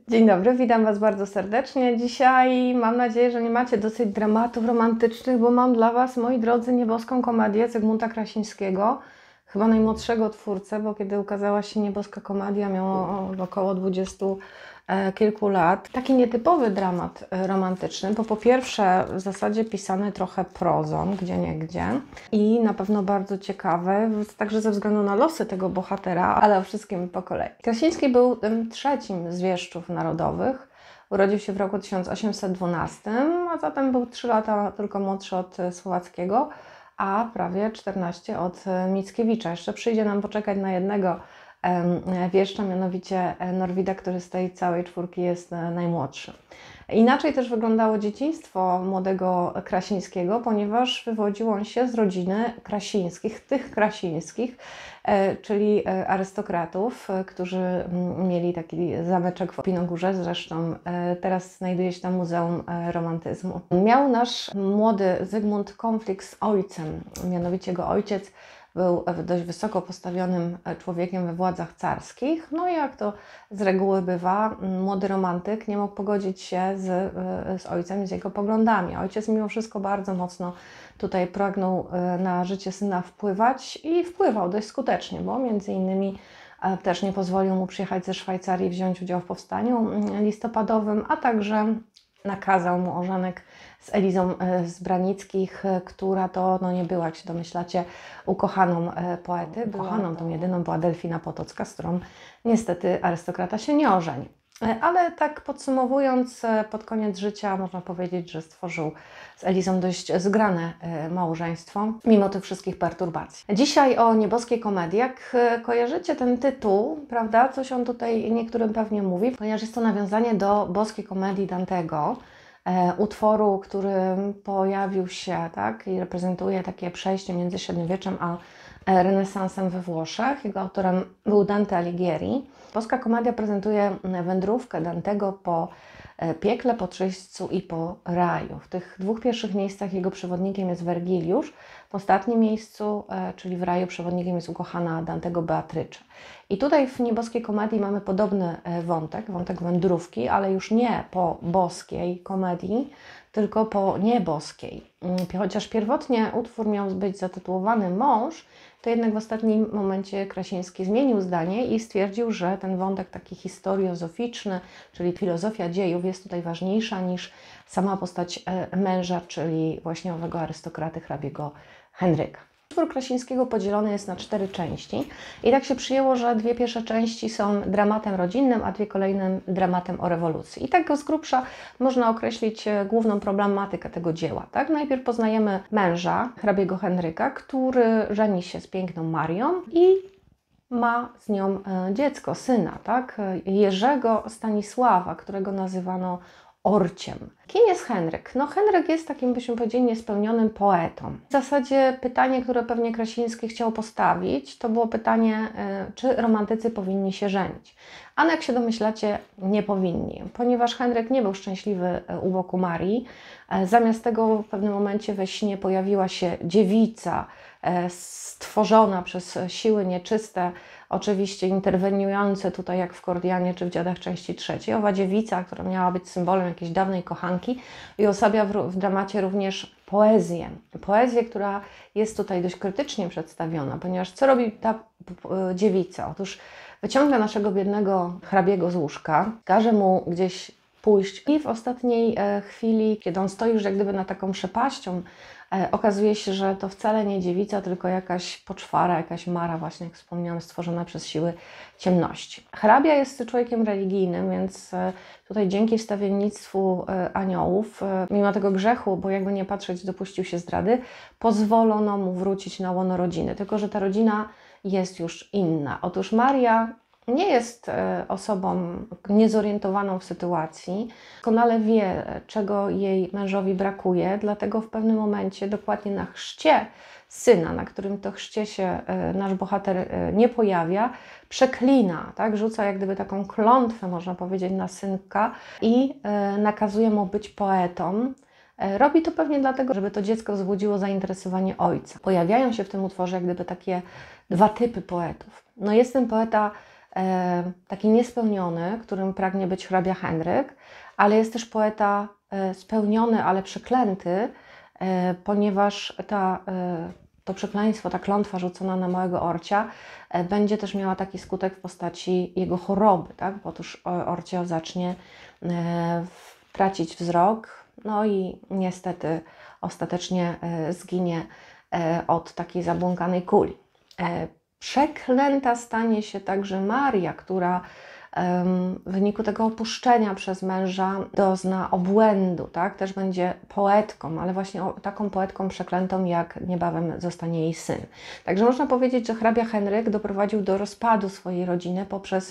Dzień dobry, witam Was bardzo serdecznie. Dzisiaj mam nadzieję, że nie macie dosyć dramatów romantycznych, bo mam dla Was, moi drodzy, nieboską komedię Zygmunta Krasińskiego, chyba najmłodszego twórcę, bo kiedy ukazała się nieboska komedia, miało około 20 kilku lat. Taki nietypowy dramat romantyczny, bo po pierwsze w zasadzie pisany trochę prozą, gdzieniegdzie i na pewno bardzo ciekawy, także ze względu na losy tego bohatera, ale o wszystkim po kolei. Krasiński był tym trzecim z wieszczów narodowych. Urodził się w roku 1812, a zatem był 3 lata tylko młodszy od Słowackiego, a prawie 14 od Mickiewicza. Jeszcze przyjdzie nam poczekać na jednego wieszcza, mianowicie Norwida, który z tej całej czwórki jest najmłodszy. Inaczej też wyglądało dzieciństwo młodego Krasińskiego, ponieważ wywodził on się z rodziny Krasińskich, tych Krasińskich, czyli arystokratów, którzy mieli taki zameczek w Opinogórze, zresztą teraz znajduje się tam Muzeum Romantyzmu. Miał nasz młody Zygmunt konflikt z ojcem, mianowicie jego ojciec był dość wysoko postawionym człowiekiem we władzach carskich. No i jak to z reguły bywa, młody romantyk nie mógł pogodzić się z ojcem i z jego poglądami. Ojciec mimo wszystko bardzo mocno tutaj pragnął na życie syna wpływać i wpływał dość skutecznie, bo między innymi też nie pozwolił mu przyjechać ze Szwajcarii i wziąć udziału w powstaniu listopadowym, a także nakazał mu ożenek z Elizą z Branickich, która to nie była, jak się domyślacie, ukochaną poety. Ukochaną tą jedyną była Delfina Potocka, z którą niestety arystokrata się nie ożeni. Ale tak podsumowując, pod koniec życia można powiedzieć, że stworzył z Elizą dość zgrane małżeństwo, mimo tych wszystkich perturbacji. Dzisiaj o nieboskiej komedii. Jak kojarzycie ten tytuł, prawda, coś on tutaj niektórym pewnie mówi, ponieważ jest to nawiązanie do boskiej komedii Dantego, utworu, który pojawił się, tak, i reprezentuje takie przejście między średniowieczem a renesansem we Włoszech. Jego autorem był Dante Alighieri. Boska komedia prezentuje wędrówkę Dantego po piekle, po czyśćcu i po raju. W tych dwóch pierwszych miejscach jego przewodnikiem jest Wergiliusz, w ostatnim miejscu, czyli w raju, przewodnikiem jest ukochana Dantego Beatrycze. I tutaj w nieboskiej komedii mamy podobny wątek wędrówki, ale już nie po boskiej komedii, tylko po nieboskiej. Chociaż pierwotnie utwór miał być zatytułowany Mąż, to jednak w ostatnim momencie Krasiński zmienił zdanie i stwierdził, że ten wątek taki historiozoficzny, czyli filozofia dziejów, jest tutaj ważniejsza niż sama postać męża, czyli właśnie owego arystokraty hrabiego Henryka. Utwór Krasińskiego podzielony jest na 4 części i tak się przyjęło, że 2 pierwsze części są dramatem rodzinnym, a 2 kolejne dramatem o rewolucji. I tak z grubsza można określić główną problematykę tego dzieła. Tak? Najpierw poznajemy męża, hrabiego Henryka, który żeni się z piękną Marią i ma z nią dziecko, syna, tak? Jerzego Stanisława, którego nazywano Orciem. Kim jest Henryk? No Henryk jest takim, byśmy powiedzieli, niespełnionym poetą. W zasadzie pytanie, które pewnie Krasiński chciał postawić, to było pytanie, czy romantycy powinni się żenić. Ale jak się domyślacie, nie powinni, ponieważ Henryk nie był szczęśliwy u boku Marii. Zamiast tego w pewnym momencie we śnie pojawiła się dziewica stworzona przez siły nieczyste, oczywiście interweniujące tutaj jak w Kordianie czy w Dziadach części 3. Owa dziewica, która miała być symbolem jakiejś dawnej kochanki i osabia w dramacie również poezję. Poezję, która jest tutaj dość krytycznie przedstawiona, ponieważ co robi ta dziewica? Otóż wyciąga naszego biednego hrabiego z łóżka, każe mu gdzieś pójść i w ostatniej chwili, kiedy on stoi już jak gdyby nad taką przepaścią, okazuje się, że to wcale nie dziewica, tylko jakaś poczwara, jakaś mara, właśnie jak wspomniałam, stworzona przez siły ciemności. Hrabia jest człowiekiem religijnym, więc tutaj dzięki wstawiennictwu aniołów, mimo tego grzechu, bo jakby nie patrzeć, dopuścił się zdrady, pozwolono mu wrócić na łono rodziny, tylko że ta rodzina jest już inna. Otóż Maria nie jest osobą niezorientowaną w sytuacji, doskonale wie, czego jej mężowi brakuje, dlatego w pewnym momencie, dokładnie na chrzcie syna, na którym to chrzcie się nasz bohater nie pojawia, przeklina, tak? Rzuca jak gdyby taką klątwę, można powiedzieć, na synka i nakazuje mu być poetą. Robi to pewnie dlatego, żeby to dziecko wzbudziło zainteresowanie ojca. Pojawiają się w tym utworze jak gdyby takie 2 typy poetów. No jest ten poeta taki niespełniony, którym pragnie być hrabia Henryk, ale jest też poeta spełniony, ale przeklęty, ponieważ to przekleństwo, ta klątwa rzucona na małego orcia będzie też miała taki skutek w postaci jego choroby, tak? Bo otóż orcio zacznie tracić wzrok, no i niestety ostatecznie zginie od takiej zabłąkanej kuli. Przeklęta stanie się także Maria, która w wyniku tego opuszczenia przez męża dozna obłędu, tak? Też będzie poetką, ale właśnie taką poetką przeklętą, jak niebawem zostanie jej syn. Także można powiedzieć, że hrabia Henryk doprowadził do rozpadu swojej rodziny poprzez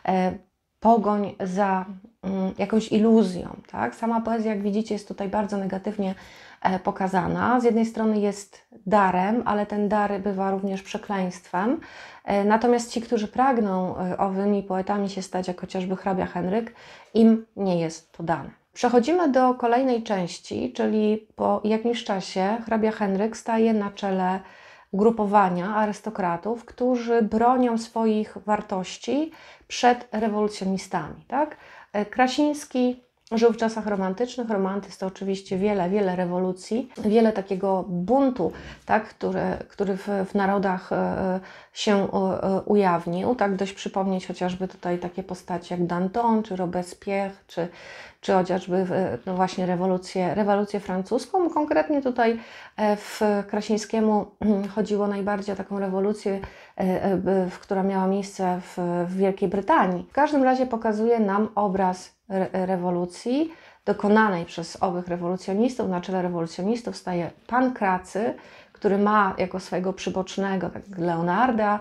pogoń za jakąś iluzją, tak? Sama poezja, jak widzicie, jest tutaj bardzo negatywnie pokazana. Z jednej strony jest darem, ale ten dar bywa również przekleństwem. Natomiast ci, którzy pragną owymi poetami się stać, jak chociażby hrabia Henryk, im nie jest to dane. Przechodzimy do kolejnej części, czyli po jakimś czasie hrabia Henryk staje na czele ugrupowania arystokratów, którzy bronią swoich wartości przed rewolucjonistami, tak? Krasiński żył w czasach romantycznych. Romantyzm to oczywiście wiele rewolucji, wiele takiego buntu, tak, który w narodach się ujawnił. Tak, dość przypomnieć chociażby tutaj takie postacie jak Danton, czy Robespierre, czy chociażby no właśnie rewolucję francuską. Konkretnie tutaj w Krasińskiemu chodziło najbardziej o taką rewolucję, która miała miejsce w Wielkiej Brytanii. W każdym razie pokazuje nam obraz rewolucji dokonanej przez owych rewolucjonistów. Na czele rewolucjonistów staje Pankracy, który ma jako swojego przybocznego tak Leonarda.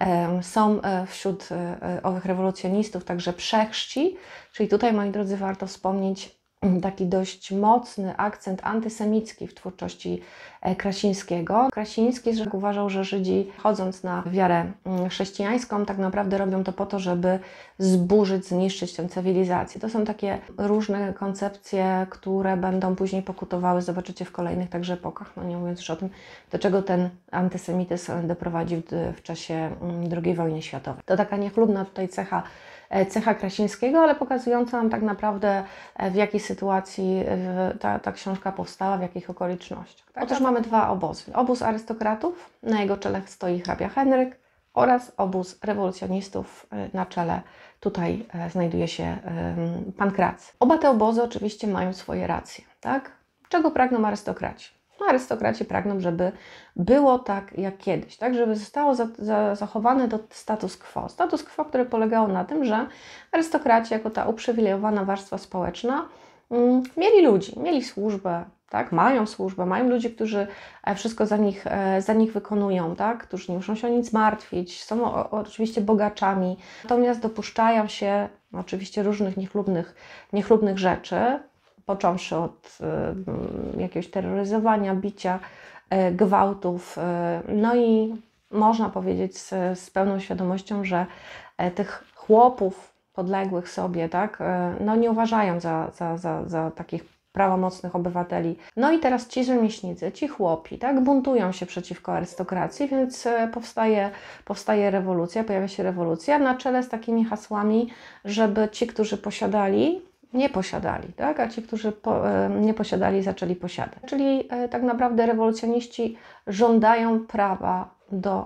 Są wśród owych rewolucjonistów także przechrzci, czyli tutaj, moi drodzy, warto wspomnieć taki dość mocny akcent antysemicki w twórczości Krasińskiego. Krasiński uważał, że Żydzi, chodząc na wiarę chrześcijańską, tak naprawdę robią to po to, żeby zburzyć, zniszczyć tę cywilizację. To są takie różne koncepcje, które będą później pokutowały, zobaczycie w kolejnych także epokach, no nie mówiąc już o tym, do czego ten antysemityzm doprowadził w czasie II wojny światowej. To taka niechlubna tutaj cecha Krasińskiego, ale pokazująca nam tak naprawdę, w jakiej sytuacji ta książka powstała, w jakich okolicznościach. Tak? Otóż mamy dwa obozy. Obóz arystokratów, na jego czele stoi hrabia Henryk, oraz obóz rewolucjonistów, na czele tutaj znajduje się Pankracy. Oba te obozy oczywiście mają swoje racje. Tak? Czego pragną arystokraci? No, arystokraci pragną, żeby było tak jak kiedyś, tak? Żeby zostało zachowane status quo. Status quo, które polegało na tym, że arystokraci jako ta uprzywilejowana warstwa społeczna mieli ludzi, mieli służbę, tak? Mają służbę, mają ludzi, którzy wszystko za nich wykonują, tak? Którzy nie muszą się o nic martwić, są oczywiście bogaczami, natomiast dopuszczają się oczywiście różnych niechlubnych rzeczy, począwszy od jakiegoś terroryzowania, bicia, gwałtów. No i można powiedzieć z pełną świadomością, że tych chłopów podległych sobie, tak, no nie uważają za takich prawomocnych obywateli. No i teraz ci rzemieślnicy, ci chłopi, tak, buntują się przeciwko arystokracji, więc powstaje rewolucja, pojawia się rewolucja na czele z takimi hasłami, żeby ci, którzy posiadali, nie posiadali, tak? A ci, którzy nie posiadali, zaczęli posiadać. Czyli tak naprawdę rewolucjoniści żądają prawa do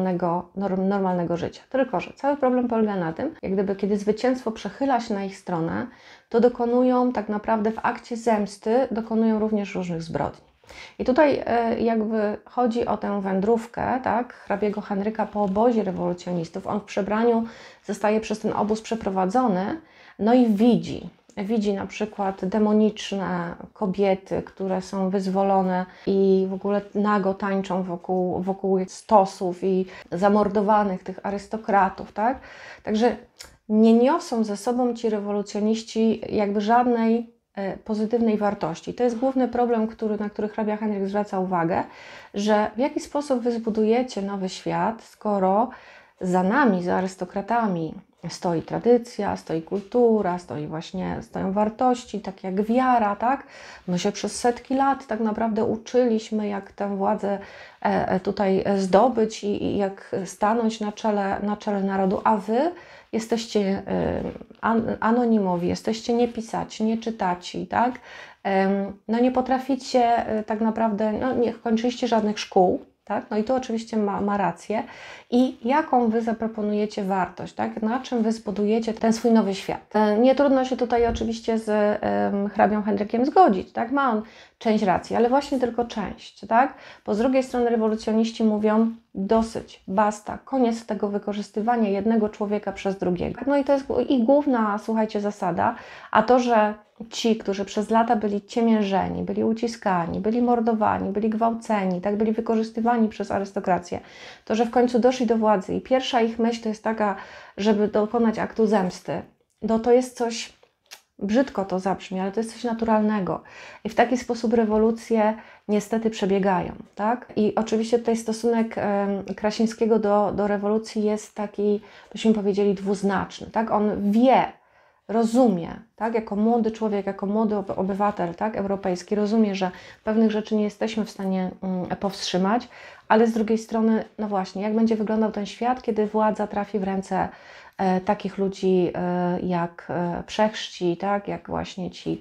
normalnego życia. Tylko że cały problem polega na tym, jak gdyby kiedy zwycięstwo przechyla się na ich stronę, to dokonują tak naprawdę w akcie zemsty, dokonują również różnych zbrodni. I tutaj jakby chodzi o tę wędrówkę, tak, hrabiego Henryka po obozie rewolucjonistów. On w przebraniu zostaje przez ten obóz przeprowadzony, no i widzi na przykład demoniczne kobiety, które są wyzwolone i w ogóle nago tańczą wokół stosów i zamordowanych tych arystokratów, tak? Także nie niosą ze sobą ci rewolucjoniści jakby żadnej pozytywnej wartości. To jest główny problem, na który hrabia Henryk zwraca uwagę, że w jaki sposób wy zbudujecie nowy świat, skoro za nami, za arystokratami, stoi tradycja, stoi kultura, stoją wartości, tak jak wiara, tak? My się przez setki lat tak naprawdę uczyliśmy, jak tę władzę tutaj zdobyć i jak stanąć na czele narodu, a Wy jesteście anonimowi, jesteście niepisaci, nieczytaci, tak? No nie potraficie tak naprawdę, no nie kończyliście żadnych szkół, tak? No i to oczywiście ma rację. I jaką Wy zaproponujecie wartość, tak? Na czym Wy zbudujecie ten swój nowy świat? Nie trudno się tutaj oczywiście z hrabią Henrykiem zgodzić, tak? Ma on część racji, ale właśnie tylko część, tak? Bo z drugiej strony rewolucjoniści mówią dosyć, basta, koniec tego wykorzystywania jednego człowieka przez drugiego. No i to jest ich główna, słuchajcie, zasada, a to, że ci, którzy przez lata byli ciemiężeni, byli uciskani, byli mordowani, byli gwałceni, tak, byli wykorzystywani przez arystokrację, to, że w końcu doszli do władzy i pierwsza ich myśl to jest taka, żeby dokonać aktu zemsty, no to jest coś, brzydko to zabrzmi, ale to jest coś naturalnego. I w taki sposób rewolucje niestety przebiegają, tak? I oczywiście tutaj stosunek Krasińskiego do rewolucji jest taki, byśmy powiedzieli, dwuznaczny, tak? On wie, rozumie, tak, jako młody człowiek, jako młody obywatel, tak, europejski, rozumie, że pewnych rzeczy nie jesteśmy w stanie powstrzymać, ale z drugiej strony, no właśnie, jak będzie wyglądał ten świat, kiedy władza trafi w ręce takich ludzi jak przechrzci, tak, jak właśnie ci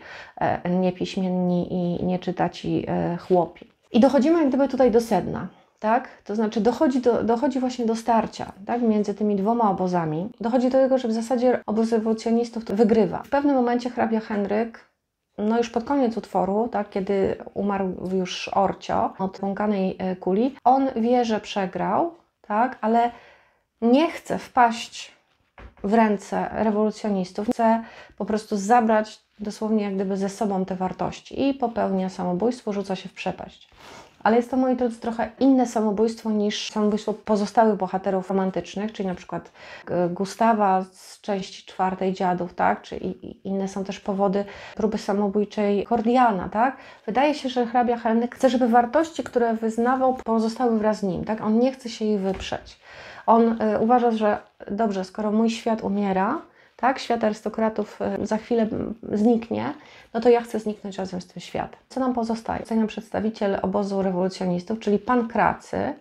niepiśmienni i nieczytaci chłopi. I dochodzimy jak gdyby tutaj do sedna. Tak? To znaczy dochodzi właśnie do starcia, tak? Między tymi dwoma obozami. Dochodzi do tego, że w zasadzie obóz rewolucjonistów wygrywa. W pewnym momencie hrabia Henryk, no już pod koniec utworu, tak? Kiedy umarł już Orcio od błąkanej kuli, on wie, że przegrał, tak? Ale nie chce wpaść w ręce rewolucjonistów, chce po prostu zabrać dosłownie jak gdyby ze sobą te wartości i popełnia samobójstwo, rzuca się w przepaść. Ale jest to, moi drodzy, trochę inne samobójstwo niż samobójstwo pozostałych bohaterów romantycznych, czyli na przykład Gustawa z części 4 Dziadów, tak? Czy inne są też powody próby samobójczej Kordiana, tak? Wydaje się, że hrabia Henryk chce, żeby wartości, które wyznawał, pozostały wraz z nim, tak? On nie chce się ich wyprzeć. On uważa, że dobrze, skoro mój świat umiera, tak, świat arystokratów za chwilę zniknie, no to ja chcę zniknąć razem z tym światem. Co nam pozostaje? Zostaje nam przedstawiciel obozu rewolucjonistów, czyli Pankracy,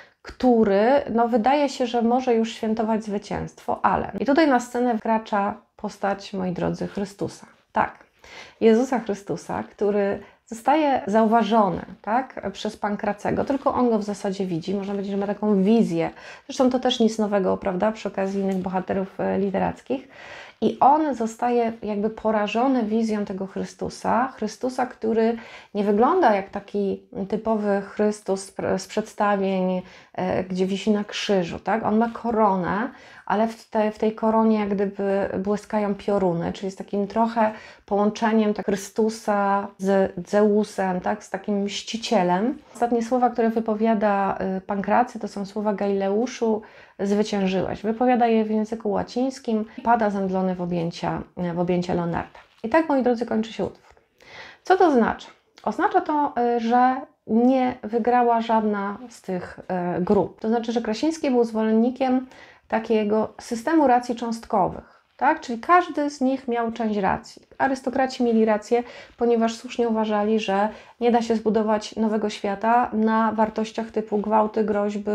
który no, wydaje się, że może już świętować zwycięstwo, ale... I tutaj na scenę wkracza postać, moi drodzy, Chrystusa. Tak, Jezusa Chrystusa, który zostaje zauważony, tak, przez Pankracego, tylko on go w zasadzie widzi, można powiedzieć, że ma taką wizję. Zresztą to też nic nowego, prawda, przy okazji innych bohaterów literackich. I on zostaje jakby porażony wizją tego Chrystusa, który nie wygląda jak taki typowy Chrystus z przedstawień, gdzie wisi na krzyżu, tak? On ma koronę, ale w tej koronie jak gdyby błyskają pioruny, czyli z takim trochę połączeniem tak Chrystusa z Zeusem, tak? Z takim mścicielem. Ostatnie słowa, które wypowiada Pankracy, to są słowa Galileuszu: zwyciężyłeś. Wypowiada je w języku łacińskim, pada zemdlony w objęcia Leonarda. I tak, moi drodzy, kończy się utwór. Co to oznacza? Oznacza to, że nie wygrała żadna z tych grup. To znaczy, że Krasiński był zwolennikiem takiego systemu racji cząstkowych, tak? Czyli każdy z nich miał część racji. Arystokraci mieli rację, ponieważ słusznie uważali, że nie da się zbudować nowego świata na wartościach typu gwałty, groźby,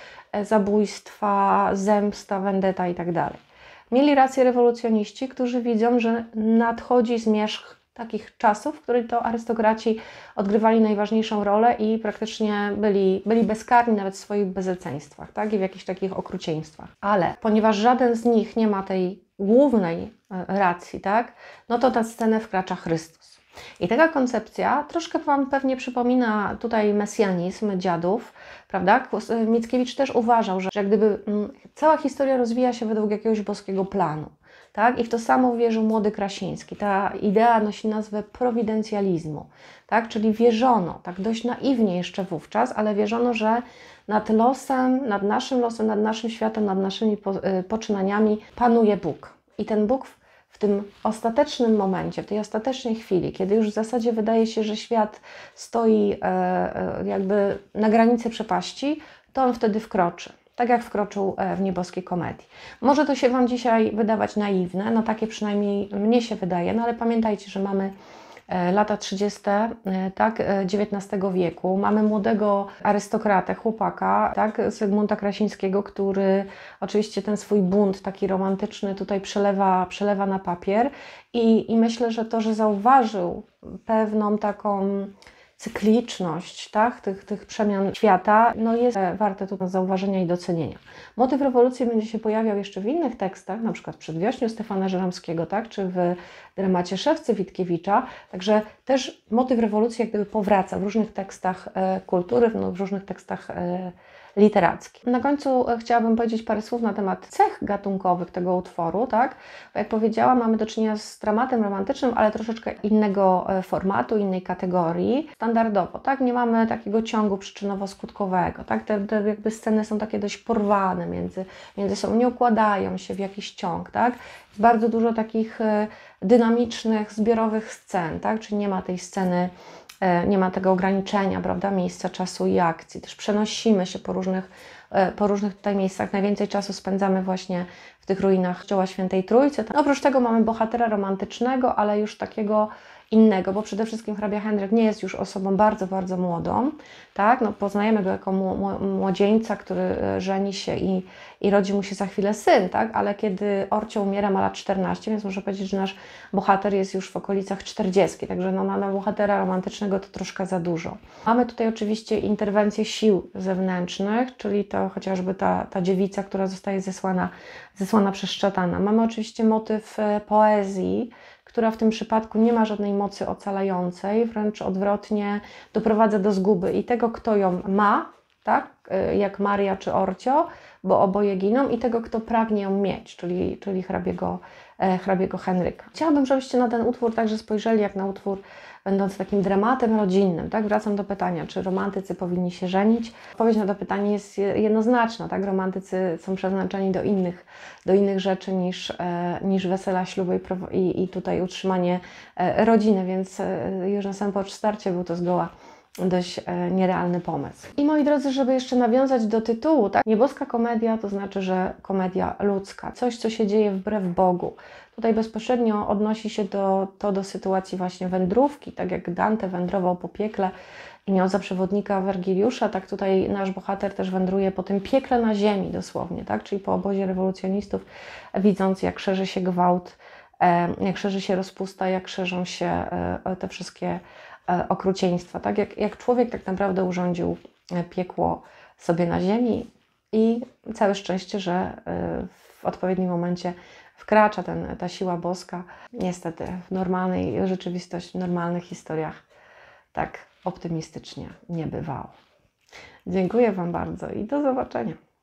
zabójstwa, zemsta, vendetta itd. Mieli rację rewolucjoniści, którzy widzą, że nadchodzi zmierzch takich czasów, w których to arystokraci odgrywali najważniejszą rolę i praktycznie byli bezkarni nawet w swoich bezeceństwach, tak? I w jakichś takich okrucieństwach. Ale ponieważ żaden z nich nie ma tej głównej racji, tak? No to na scenę wkracza Chrystus. I taka koncepcja troszkę Wam pewnie przypomina tutaj mesjanizm Dziadów, prawda? Mickiewicz też uważał, że jak gdyby cała historia rozwija się według jakiegoś boskiego planu. Tak? I w to samo wierzył młody Krasiński. Ta idea nosi nazwę prowidencjalizmu, tak? Czyli wierzono, tak dość naiwnie jeszcze wówczas, ale wierzono, że nad losem, nad naszym światem, nad naszymi poczynaniami panuje Bóg. I ten Bóg w tym ostatecznym momencie, w tej ostatecznej chwili, kiedy już w zasadzie wydaje się, że świat stoi jakby na granicy przepaści, to on wtedy wkroczy. tak jak wkroczył w nieboskiej komedii. Może to się Wam dzisiaj wydawać naiwne, no takie przynajmniej mnie się wydaje, no ale pamiętajcie, że mamy lata 30. Tak, XIX wieku. Mamy młodego arystokratę, chłopaka, tak, Zygmunta Krasińskiego, który oczywiście ten swój bunt taki romantyczny tutaj przelewa na papier i myślę, że to, że zauważył pewną taką cykliczność, tak, tych przemian świata, no jest warte tu zauważenia i docenienia. Motyw rewolucji będzie się pojawiał jeszcze w innych tekstach, na przykład w Przedwiośniu Stefana Żeromskiego, tak, czy w dramacie Szewcy Witkiewicza, także też motyw rewolucji jak gdyby powraca w różnych tekstach kultury, w różnych tekstach literackich. Na końcu chciałabym powiedzieć parę słów na temat cech gatunkowych tego utworu, tak? Bo jak powiedziałam, mamy do czynienia z dramatem romantycznym, ale troszeczkę innego formatu, innej kategorii. Standardowo, tak? Nie mamy takiego ciągu przyczynowo-skutkowego, tak? Te jakby sceny są takie dość porwane między sobą, nie układają się w jakiś ciąg, tak? Jest bardzo dużo takich dynamicznych, zbiorowych scen, tak? Czyli nie ma tej sceny, nie ma tego ograniczenia, prawda, miejsca, czasu i akcji. Też przenosimy się po różnych tutaj miejscach. Najwięcej czasu spędzamy właśnie w tych ruinach Kościoła Świętej Trójcy. No, oprócz tego mamy bohatera romantycznego, ale już takiego innego, bo przede wszystkim hrabia Henryk nie jest już osobą bardzo, bardzo młodą, tak? No, poznajemy go jako młodzieńca, który żeni się i rodzi mu się za chwilę syn, tak? Ale kiedy Orcio umiera, ma lat 14, więc muszę powiedzieć, że nasz bohater jest już w okolicach 40, także no, na bohatera romantycznego to troszkę za dużo. Mamy tutaj oczywiście interwencję sił zewnętrznych, czyli to chociażby ta dziewica, która zostaje zesłana przez szatana. Mamy oczywiście motyw poezji, która w tym przypadku nie ma żadnej mocy ocalającej, wręcz odwrotnie doprowadza do zguby i tego, kto ją ma, tak, jak Maria czy Orcio, bo oboje giną, i tego, kto pragnie ją mieć, czyli hrabiego Henryka. Chciałabym, żebyście na ten utwór także spojrzeli jak na utwór będący takim dramatem rodzinnym. Tak? Wracam do pytania, czy romantycy powinni się żenić? Odpowiedź na to pytanie jest jednoznaczna. Tak? Romantycy są przeznaczeni do innych rzeczy niż wesela, śluby i tutaj utrzymanie rodziny, więc już na samym starcie był to zgoła dość nierealny pomysł. I moi drodzy, żeby jeszcze nawiązać do tytułu, tak? Nieboska komedia to znaczy, że komedia ludzka, coś, co się dzieje wbrew Bogu. Tutaj bezpośrednio odnosi się do sytuacji właśnie wędrówki, tak jak Dante wędrował po piekle i miał za przewodnika Wergiliusza, tak tutaj nasz bohater też wędruje po tym piekle na ziemi dosłownie, tak? Czyli po obozie rewolucjonistów, widząc jak szerzy się gwałt, jak szerzy się rozpusta, jak szerzą się te wszystkie okrucieństwa, tak? Jak człowiek tak naprawdę urządził piekło sobie na ziemi i całe szczęście, że w odpowiednim momencie wkracza ta siła boska. Niestety w normalnej rzeczywistości, w normalnych historiach tak optymistycznie nie bywało. Dziękuję Wam bardzo i do zobaczenia.